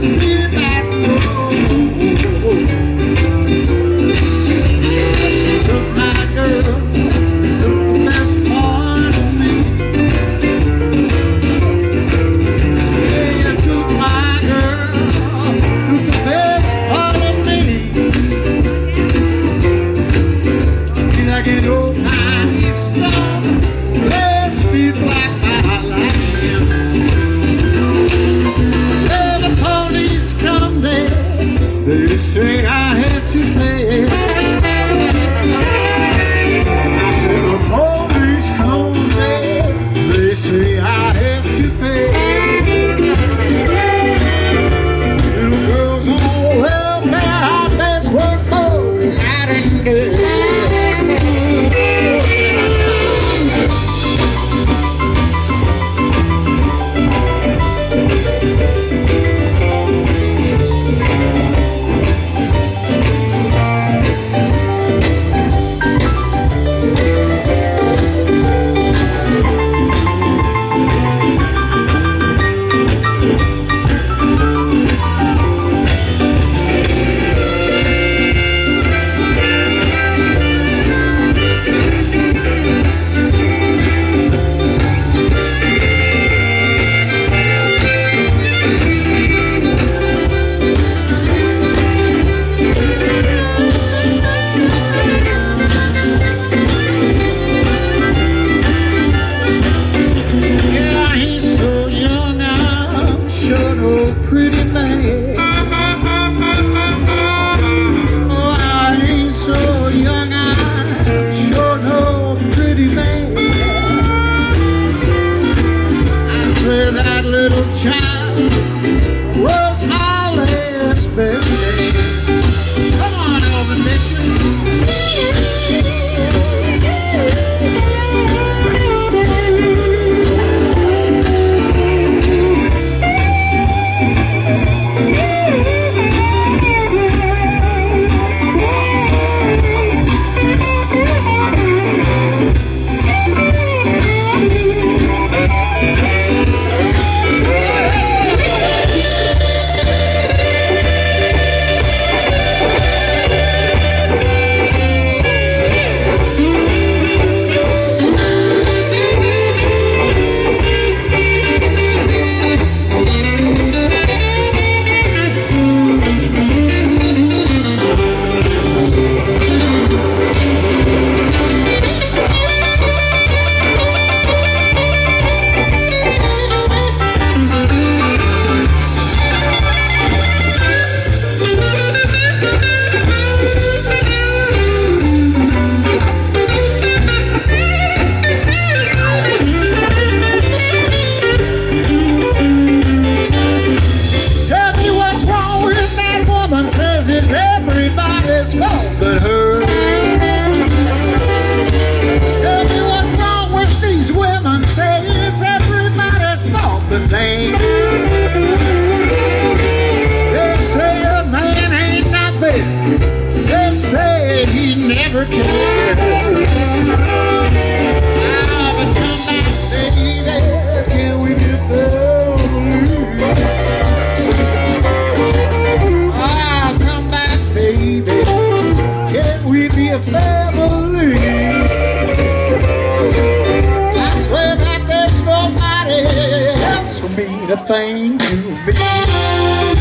leave that road. She took my girl, took the best part of me. Yeah, you took my girl, took the best part of me. Like an old tiny stone, blasted black by lightning. When the police come there, they say I have to pay. I said the police come there, they say I have to pay. Little girls on welfare, I best work both night and day. Pretty man. Oh, I ain't so young, I'm sure no pretty man. I swear that little child was my last best friend. Come on, Elvin Mission. Everybody's fault but her. Tell me what's wrong with these women. Say it's everybody's fault but they. They say a man ain't not there. They say he never cared. Ah, but come back, baby, can we be fair? Baby, can we be a family? I swear that there's nobody else for me to thank you, me.